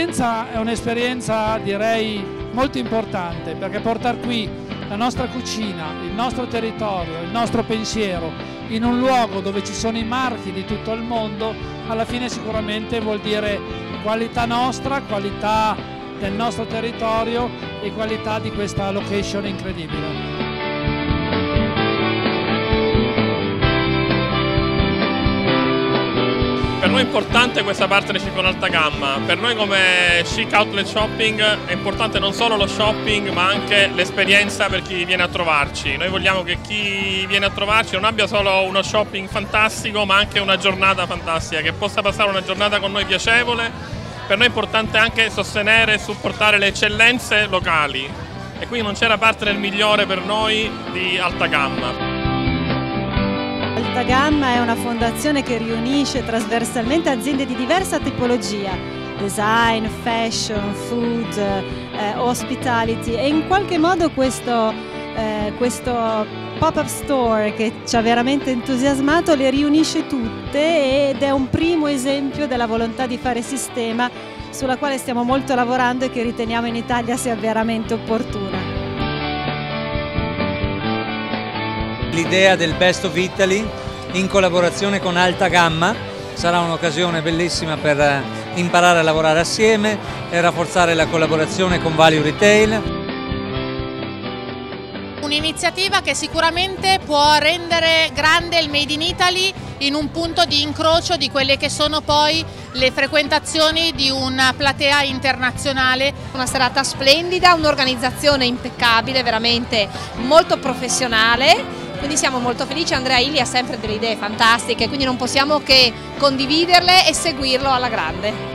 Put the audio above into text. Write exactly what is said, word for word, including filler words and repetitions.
L'esperienza è un'esperienza, direi, molto importante, perché portare qui la nostra cucina, il nostro territorio, il nostro pensiero in un luogo dove ci sono i marchi di tutto il mondo, alla fine sicuramente vuol dire qualità nostra, qualità del nostro territorio e qualità di questa location incredibile. Per noi è importante questa partnership con Alta Gamma. Per noi come Chic Outlet Shopping è importante non solo lo shopping ma anche l'esperienza per chi viene a trovarci. Noi vogliamo che chi viene a trovarci non abbia solo uno shopping fantastico ma anche una giornata fantastica, che possa passare una giornata con noi piacevole. Per noi è importante anche sostenere e supportare le eccellenze locali e quindi non c'era partner migliore per noi di Alta Gamma. Alta Gamma è una fondazione che riunisce trasversalmente aziende di diversa tipologia, design, fashion, food, eh, hospitality, e in qualche modo questo, eh, questo pop-up store che ci ha veramente entusiasmato le riunisce tutte ed è un primo esempio della volontà di fare sistema sulla quale stiamo molto lavorando e che riteniamo in Italia sia veramente opportuna. L'idea del Best of Italy in collaborazione con Alta Gamma sarà un'occasione bellissima per imparare a lavorare assieme e rafforzare la collaborazione con Value Retail. Un'iniziativa che sicuramente può rendere grande il Made in Italy in un punto di incrocio di quelle che sono poi le frequentazioni di una platea internazionale. Una serata splendida, un'organizzazione impeccabile, veramente molto professionale. Quindi siamo molto felici, Andrea Illy ha sempre delle idee fantastiche, quindi non possiamo che condividerle e seguirlo alla grande.